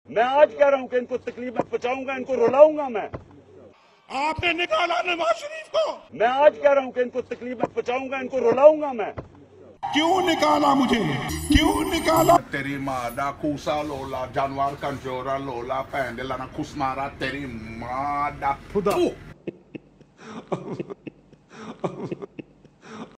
मैं आज कह रहा हूं कि इनको तकलीफ में पहुंचाऊंगा, इनको रुलाऊंगा मैं। आपने निकाला नवाज शरीफ को। मैं आज कह रहा हूं कि इनको तकलीफ में पहुंचाऊंगा, इनको रुलाऊंगा मैं। क्यों निकाला मुझे, क्यों निकाला? तेरी माँ दा कुसा लोला जानवर कंजोरा लोला पैंडला ना कुस्मारा तेरी माँ दा खुदा।